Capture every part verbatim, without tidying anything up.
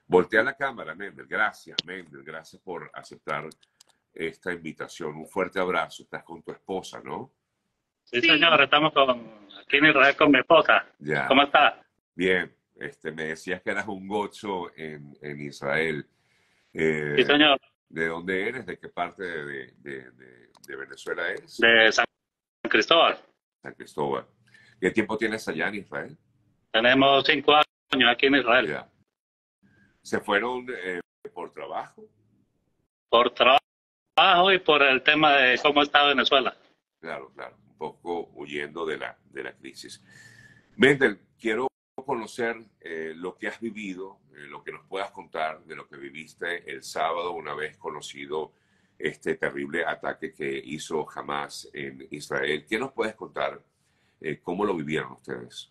Voltea la cámara, Mendel. Gracias, Mendel. Gracias por aceptar esta invitación. Un fuerte abrazo. Estás con tu esposa, ¿no? Sí, sí. Señor. Estamos con, aquí en Israel con mi esposa. Ya. ¿Cómo está? Bien. Este, me decías que eras un gocho en, en Israel. Eh, Sí, señor. ¿De dónde eres? ¿De qué parte de, de, de, de Venezuela eres? De San Cristóbal. San Cristóbal. ¿Qué tiempo tienes allá en Israel? Tenemos cinco años aquí en Israel. Ya. ¿Se fueron eh, por trabajo? Por trabajo y por el tema de cómo está Venezuela. Claro, claro. Un poco huyendo de la, de la crisis. Mendel, quiero conocer eh, lo que has vivido, eh, lo que nos puedas contar de lo que viviste el sábado una vez conocido este terrible ataque que hizo Hamas en Israel. ¿Qué nos puedes contar? Eh, ¿Cómo lo vivieron ustedes?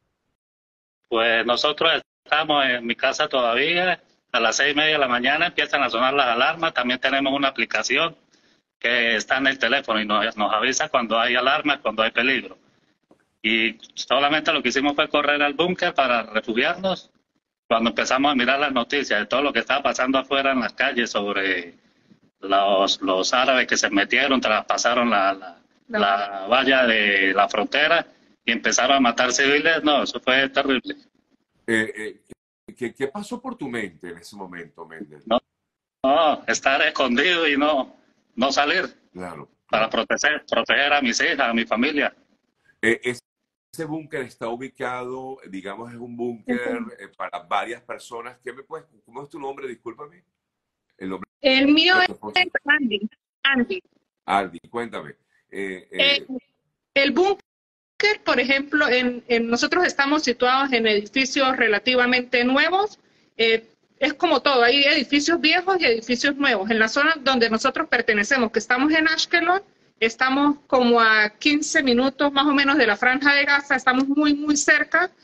Pues nosotros estamos en mi casa todavía. A las seis y media de la mañana empiezan a sonar las alarmas. También tenemos una aplicación que está en el teléfono y nos, nos avisa cuando hay alarmas, cuando hay peligro. Y solamente lo que hicimos fue correr al búnker para refugiarnos. Cuando empezamos a mirar las noticias de todo lo que estaba pasando afuera en las calles sobre los, los árabes que se metieron, traspasaron la, la, no. la valla de la frontera y empezaron a matar civiles, no, eso fue terrible. Eh, eh, ¿qué, ¿Qué pasó por tu mente en ese momento, Mendel? No, no, estar escondido y no, no salir. Claro. Para proteger, proteger a mis hijas, a mi familia. Eh, ese búnker está ubicado, digamos, es un búnker eh, para varias personas. ¿Qué me puedes, ¿Cómo es tu nombre? Discúlpame. El, nombre el mío es Andy. Andy. Andy, cuéntame. Eh, eh, el, el búnker, por ejemplo, en, en, nosotros estamos situados en edificios relativamente nuevos. Eh, es como todo, hay edificios viejos y edificios nuevos. En la zona donde nosotros pertenecemos, que estamos en Ashkelon, estamos como a quince minutos más o menos de la Franja de Gaza, estamos muy, muy cerca.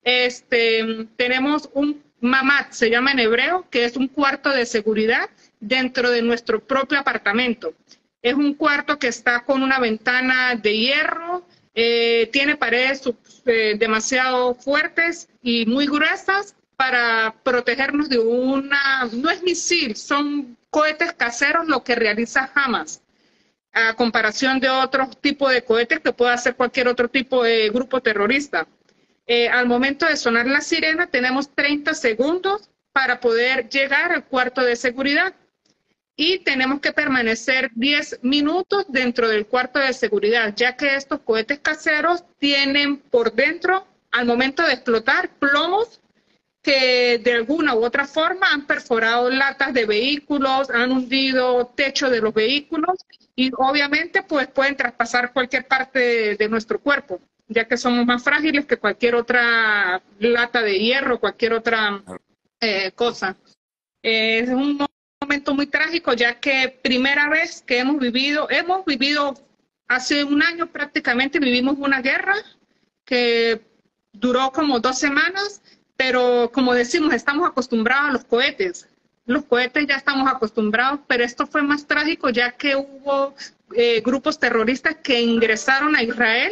Este, tenemos un mamad, se llama en hebreo, que es un cuarto de seguridad dentro de nuestro propio apartamento. Es un cuarto que está con una ventana de hierro, eh, tiene paredes eh, demasiado fuertes y muy gruesas para protegernos de una, no es misil, son cohetes caseros lo que realiza Hamas, a comparación de otros tipos de cohetes que puede hacer cualquier otro tipo de grupo terrorista. Eh, al momento de sonar la sirena tenemos treinta segundos para poder llegar al cuarto de seguridad y tenemos que permanecer diez minutos dentro del cuarto de seguridad, ya que estos cohetes caseros tienen por dentro, al momento de explotar, plomos que de alguna u otra forma han perforado latas de vehículos, han hundido techo de los vehículos y obviamente pues pueden traspasar cualquier parte de, de nuestro cuerpo, ya que somos más frágiles que cualquier otra lata de hierro, cualquier otra eh, cosa. Eh, es un momento muy trágico, ya que primera vez que hemos vivido, hemos vivido hace un año prácticamente, vivimos una guerra que duró como dos semanas, pero como decimos, estamos acostumbrados a los cohetes. Los cohetes ya estamos acostumbrados, pero esto fue más trágico ya que hubo eh, grupos terroristas que ingresaron a Israel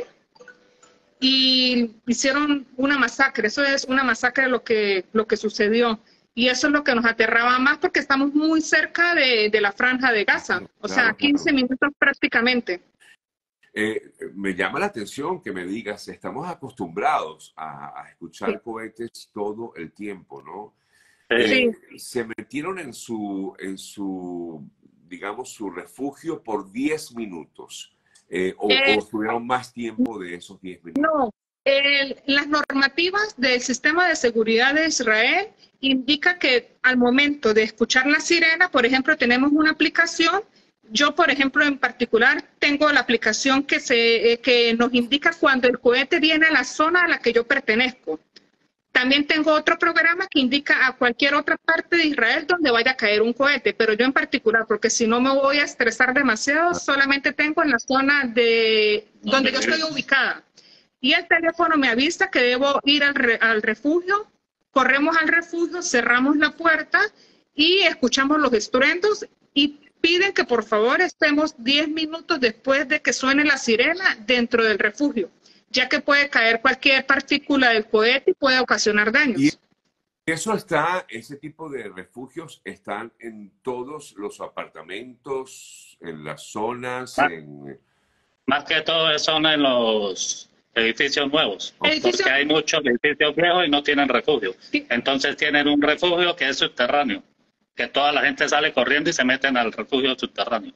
y hicieron una masacre. Eso es una masacre lo que, lo que sucedió. Y eso es lo que nos aterraba más porque estamos muy cerca de, de la Franja de Gaza. O claro, sea, quince claro. minutos prácticamente. Eh, me llama la atención que me digas, estamos acostumbrados a, a escuchar sí. cohetes todo el tiempo, ¿no? Sí. Eh, se metieron en su, en su, digamos, su refugio por diez minutos, eh, o, eh, o tuvieron más tiempo de esos diez minutos. No, el, las normativas del sistema de seguridad de Israel indica que al momento de escuchar la sirena, por ejemplo, tenemos una aplicación. Yo, por ejemplo, en particular, tengo la aplicación que, se, eh, que nos indica cuando el cohete viene a la zona a la que yo pertenezco. También tengo otro programa que indica a cualquier otra parte de Israel donde vaya a caer un cohete, pero yo en particular, porque si no me voy a estresar demasiado, solamente tengo en la zona de donde yo estoy ubicada. Y el teléfono me avisa que debo ir al, re, al refugio, corremos al refugio, cerramos la puerta y escuchamos los estruendos y piden que por favor estemos diez minutos después de que suene la sirena dentro del refugio, ya que puede caer cualquier partícula del cohete y puede ocasionar daños. Y Eso está, ese tipo de refugios están en todos los apartamentos, en las zonas, Más, en... más que todo son en los edificios nuevos, Edificio, porque hay muchos edificios viejos y no tienen refugio. sí, Entonces tienen un refugio que es subterráneo, que toda la gente sale corriendo y se meten al refugio subterráneo.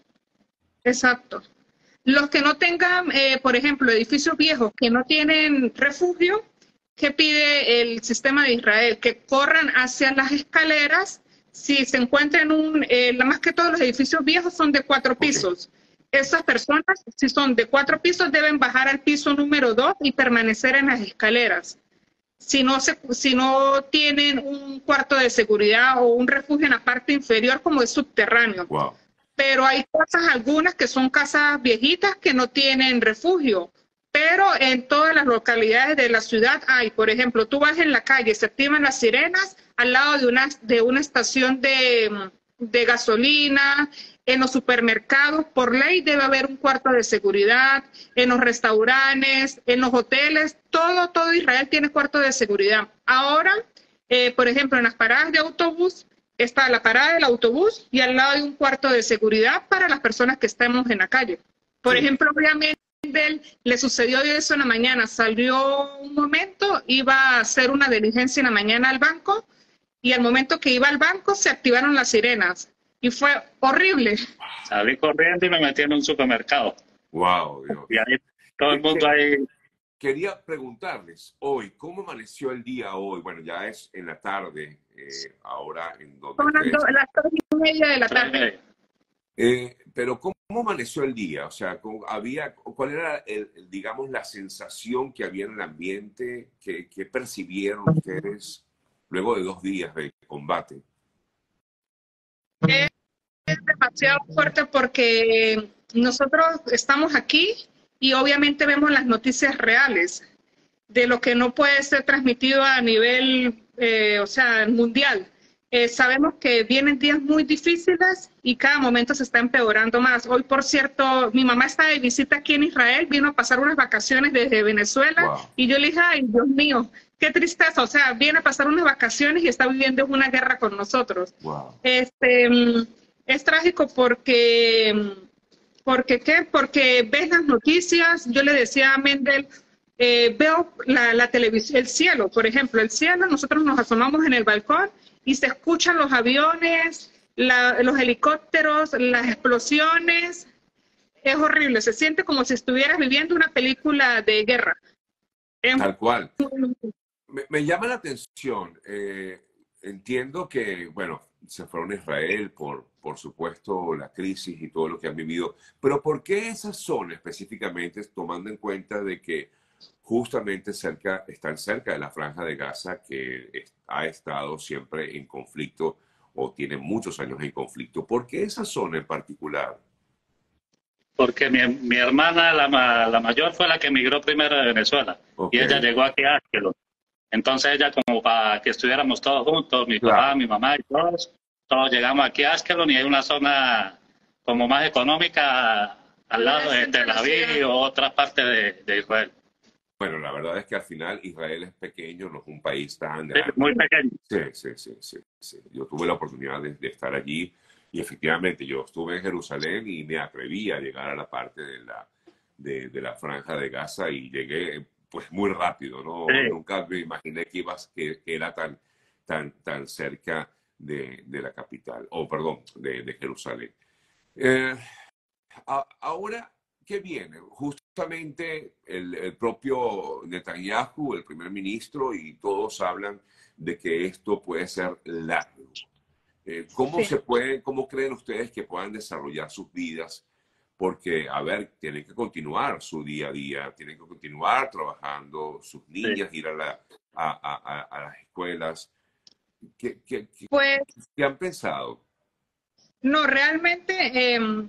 exacto. Los que no tengan, eh, por ejemplo, edificios viejos que no tienen refugio, ¿qué pide el sistema de Israel? Que corran hacia las escaleras. Si se encuentran un, eh, más que todos los edificios viejos son de cuatro Ok, pisos. Esas personas, si son de cuatro pisos, deben bajar al piso número dos y permanecer en las escaleras. Si no, se, si no tienen un cuarto de seguridad o un refugio en la parte inferior, como es subterráneo. wow, Pero hay casas, algunas que son casas viejitas que no tienen refugio. Pero en todas las localidades de la ciudad hay, por ejemplo, tú vas en la calle, se activan las sirenas al lado de una, de una estación de, de gasolina, en los supermercados, por ley debe haber un cuarto de seguridad, en los restaurantes, en los hoteles, todo, todo Israel tiene cuarto de seguridad. Ahora, eh, por ejemplo, en las paradas de autobús, está la parada del autobús y al lado hay un cuarto de seguridad para las personas que estamos en la calle. Por sí, ejemplo, obviamente le sucedió eso en la mañana, salió un momento, iba a hacer una diligencia en la mañana al banco y al momento que iba al banco se activaron las sirenas y fue horrible. Salí corriendo y me metí en un supermercado. wow, Y Dios. ahí todo el Que- mundo que- ahí. Quería preguntarles hoy, ¿cómo amaneció el día hoy? Bueno, ya es en la tarde, eh, ahora en donde Son las, ustedes do- están. las tres y media de la tarde. Eh, pero ¿cómo, cómo amaneció el día? O sea, ¿cómo- había, ¿cuál era, el, el, digamos, la sensación que había en el ambiente? ¿Qué, qué percibieron ustedes luego de dos días de combate? Es demasiado fuerte porque nosotros estamos aquí y obviamente vemos las noticias reales de lo que no puede ser transmitido a nivel, eh, o sea, mundial. Eh, sabemos que vienen días muy difíciles y cada momento se está empeorando más. Hoy, por cierto, mi mamá está de visita aquí en Israel, vino a pasar unas vacaciones desde Venezuela Wow, y yo le dije, ay, Dios mío, qué tristeza, o sea, viene a pasar unas vacaciones y está viviendo una guerra con nosotros. wow, Este, mm, es trágico porque, mm, porque, ¿qué? Porque ves las noticias, yo le decía a Mendel, eh, veo la, la televisión, el cielo, por ejemplo, el cielo, nosotros nos asomamos en el balcón y se escuchan los aviones, la, los helicópteros, las explosiones. Es horrible, se siente como si estuvieras viviendo una película de guerra. Es tal cual. muy- Me, me llama la atención. eh, entiendo que, bueno, se fueron a Israel por, por supuesto, la crisis y todo lo que han vivido, pero ¿por qué esa zona específicamente, tomando en cuenta de que justamente cerca, están cerca de la Franja de Gaza, que es- ha estado siempre en conflicto o tiene muchos años en conflicto? ¿Por qué esa zona en particular? Porque mi, mi hermana, la, ma- la mayor, fue la que emigró primero de Venezuela. Ok, Y ella llegó aquí a Ashkelon. Entonces ella, como para que estuviéramos todos juntos, mi papá, claro, mi mamá y todos, todos llegamos aquí a Ashkelon y hay una zona como más económica al lado de centro de Tel la ciudad. Aviv o otra parte de, de Israel. bueno, la verdad es que al final Israel es pequeño, no es un país tan Sí, grande. muy pequeño. Sí, sí, sí, sí, sí. Yo tuve la oportunidad de, de estar allí y efectivamente yo estuve en Jerusalén y me atreví a llegar a la parte de la, de, de la Franja de Gaza y llegué pues muy rápido, ¿no? Sí. Nunca me imaginé que, ibas, que, que era tan, tan, tan cerca de, de la capital, o perdón, de, de Jerusalén. Eh, a- ahora, ¿qué viene? Justamente el, el propio Netanyahu, el primer ministro, y todos hablan de que esto puede ser largo. Eh, ¿cómo Sí. se puede, cómo creen ustedes que puedan desarrollar sus vidas? Porque, a ver, tienen que continuar su día a día, tienen que continuar trabajando, sus niñas, ir a, la, a, a- a- a las escuelas. ¿Qué, qué, qué- Pues qué han pensado? no, realmente, em,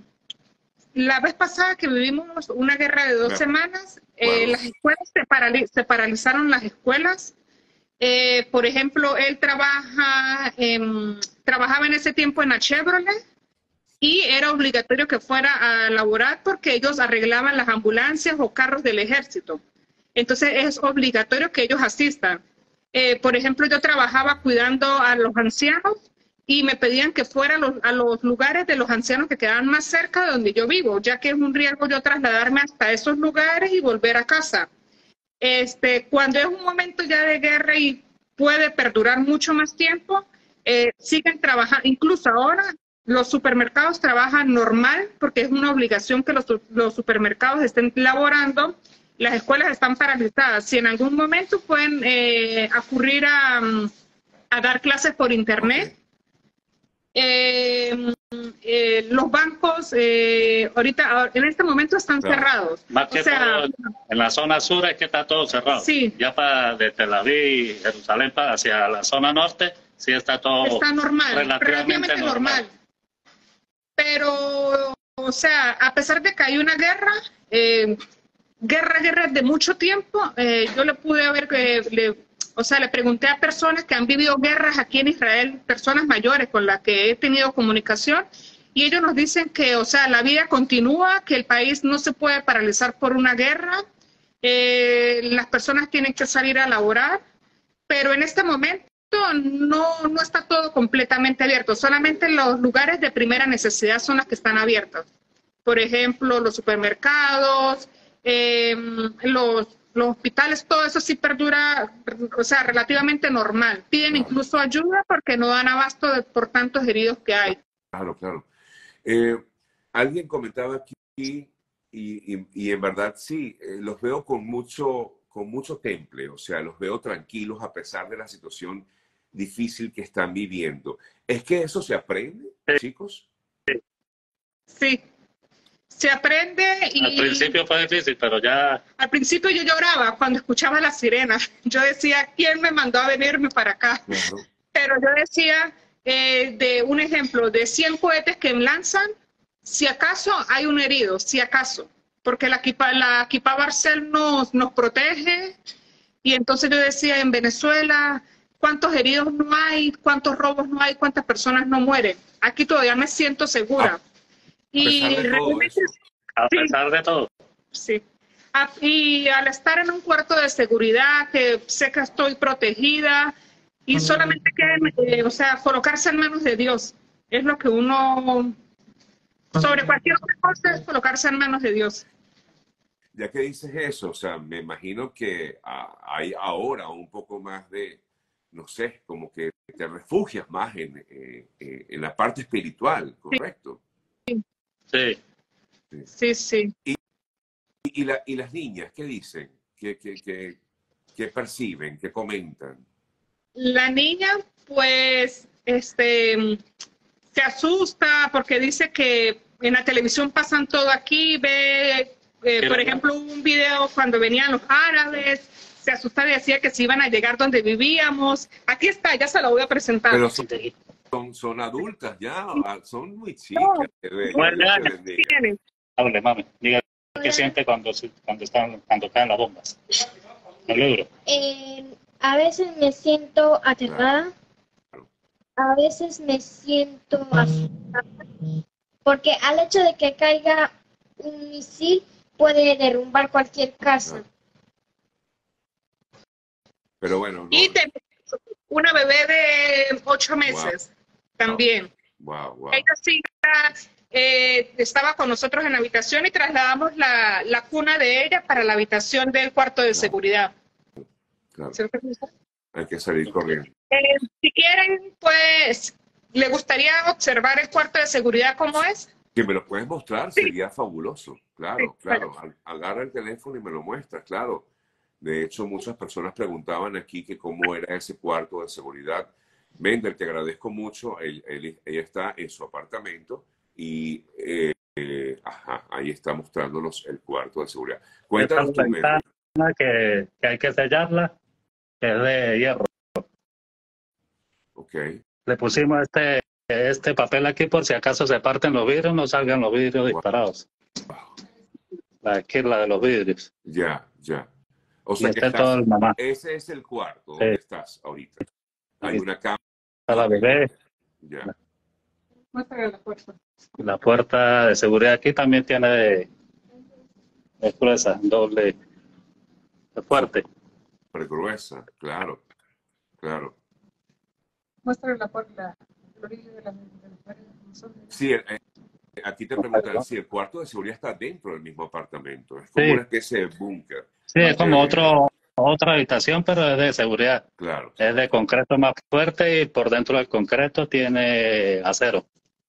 la vez pasada que vivimos una guerra de dos Me semanas, eh, acuerdo. las escuelas se, parali- se paralizaron las escuelas. Eh, por ejemplo, él trabaja, em, trabajaba en ese tiempo en la Chevrolet y era obligatorio que fuera a laborar porque ellos arreglaban las ambulancias o carros del ejército. Entonces es obligatorio que ellos asistan. Eh, por ejemplo, yo trabajaba cuidando a los ancianos y me pedían que fuera a los, a los lugares de los ancianos que quedaban más cerca de donde yo vivo, ya que es un riesgo yo trasladarme hasta esos lugares y volver a casa. Este, cuando es un momento ya de guerra y puede perdurar mucho más tiempo, eh, siguen trabajando, incluso ahora los supermercados trabajan normal porque es una obligación que los, los supermercados estén laborando. Las escuelas están paralizadas. Si en algún momento pueden eh, ocurrir a, a dar clases por internet, eh, eh, los bancos eh, ahorita, en este momento están claro. cerrados. Más que o sea, todo, en la zona sur es que está todo cerrado. Sí. Ya para de Tel Aviv, Jerusalén, para hacia la zona norte, sí está todo está normal, relativamente, relativamente normal. normal. Pero, o sea, a pesar de que hay una guerra, eh, guerra, guerra de mucho tiempo, eh, yo le pude ver que, le, o sea, le pregunté a personas que han vivido guerras aquí en Israel, personas mayores con las que he tenido comunicación, y ellos nos dicen que, o sea, la vida continúa, que el país no se puede paralizar por una guerra, eh, las personas tienen que salir a laborar, pero en este momento no, no está todo completamente abierto, solamente los lugares de primera necesidad son los que están abiertos. Por ejemplo, los supermercados, eh, los, los hospitales, todo eso sí perdura, o sea, relativamente normal. Piden claro. incluso ayuda porque no dan abasto de, por tantos heridos que hay. Claro, claro. Eh, alguien comentaba aquí, y, y, y en verdad sí, eh, los veo con mucho, con mucho temple, o sea, los veo tranquilos a pesar de la situación difícil que están viviendo. ¿Es que eso se aprende, chicos? Sí. Se aprende y... Al principio fue difícil, pero ya... Al principio yo lloraba cuando escuchaba las sirenas. Yo decía, ¿quién me mandó a venirme para acá? Claro. Pero yo decía, eh, de un ejemplo, de cien cohetes que lanzan, si acaso hay un herido, si acaso. Porque la Kippah, la Kippah Barcel nos, nos protege. Y entonces yo decía, en Venezuela, ¿cuántos heridos no hay? ¿Cuántos robos no hay? ¿Cuántas personas no mueren? Aquí todavía me siento segura. Ah. Y a pesar de todo eso. A pesar de todo. Sí. Y al estar en un cuarto de seguridad, que sé que estoy protegida, y solamente que, eh, o sea, colocarse en manos de Dios. Es lo que uno, sobre cualquier otra cosa, es colocarse en manos de Dios. Ya que dices eso, o sea, me imagino que ah, hay ahora un poco más de, no sé, como que te refugias más en, eh, eh, en la parte espiritual, ¿correcto? Sí. Sí. Sí, sí. Y, y, la, y las niñas, ¿qué dicen? ¿Qué, qué, qué, qué perciben? ¿Qué comentan? La niña, pues, este, se asusta porque dice que en la televisión pasan todo aquí, ve... Eh, por ejemplo, un video cuando venían los árabes, se asustaba y decía que se iban a llegar donde vivíamos. Aquí está, ya se lo voy a presentar. Pero son, son, son adultas ya, son muy chicas. No. Bueno, hable, mami, diga qué siente cuando, cuando, están, cuando caen las bombas. El libro. Eh, a veces me siento aterrada, a veces me siento asustada, porque al hecho de que caiga un misil, puede derrumbar cualquier casa. Pero bueno. No. Y te, una bebé de ocho meses wow. también. Wow, wow. Ella sí eh, estaba con nosotros en la habitación y trasladamos la, la cuna de ella para la habitación del cuarto de claro. seguridad. Claro. Hay que salir corriendo. Eh, si quieren, pues, ¿le gustaría observar el cuarto de seguridad cómo es? Que me lo puedes mostrar, sí. Sería fabuloso. Claro, sí, claro. claro. Agarra el teléfono y me lo muestras, claro. De hecho, muchas personas preguntaban aquí que cómo era ese cuarto de seguridad. Mendel, te agradezco mucho. Él, él, ella está en su apartamento y eh, eh, ajá, ahí está mostrándonos el cuarto de seguridad. Cuéntanos tu ventana que, que hay que sellarla, que es de hierro. Ok. Le pusimos este... este papel aquí por si acaso se parten los vidrios, no salgan los vidrios wow. disparados. Wow. La izquierda de los vidrios. Ya, ya. O sea y que este estás, todo el mamá. Ese es el cuarto donde sí. estás ahorita. Hay sí. una cama. Está la bebé. Ya. Muéstrale la puerta. La puerta de seguridad aquí también tiene de, es gruesa, doble, es fuerte. Pero gruesa, claro. Claro. Muéstrale la, la, el origen de la, de la pared. Sí, eh, aquí te preguntan si el cuarto de seguridad está dentro del mismo apartamento. Es como Sí. una especie de búnker. Sí, es como Eh, otro, otra habitación, pero es de seguridad. Claro. Es de concreto más fuerte y por dentro del concreto tiene acero.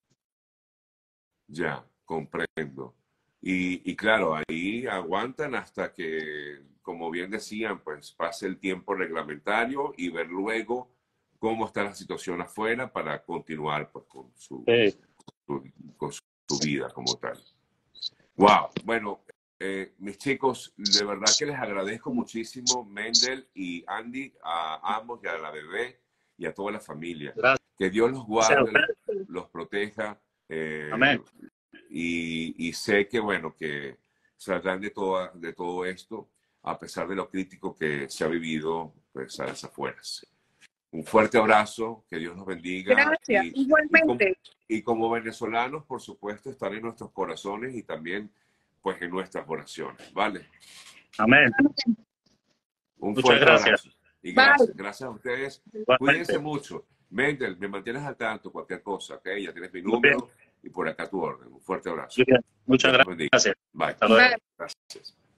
Ya, comprendo. Y, y claro, ahí aguantan hasta que, como bien decían, pues pase el tiempo reglamentario y ver luego cómo está la situación afuera para continuar pues, con, su, Sí. su, con su, su vida como tal. Wow, bueno, eh, mis chicos, de verdad que les agradezco muchísimo, Mendel y Andy, a ambos y a la bebé y a toda la familia. Gracias. Que Dios los guarde, los, los proteja. Eh, Amén. Y, y sé que, bueno, que saldrán de, toda, de todo esto, a pesar de lo crítico que se ha vivido, pues, a las afueras. Un fuerte abrazo, que Dios nos bendiga. Gracias, y, igualmente. Y como, y como venezolanos, por supuesto, estar en nuestros corazones y también, pues, en nuestras oraciones, ¿vale? Amén. Un Muchas fuerte gracias. abrazo. Y gracias, Bye. gracias a ustedes. Igualmente. Cuídense mucho. Mendel, me mantienes al tanto, cualquier cosa, ¿ok? Ya tienes mi Muy bien. número y por acá tu orden. Un fuerte abrazo. Muy bien. Muchas Dios los bendiga. gracias. Bye. Hasta luego. Bye. Gracias.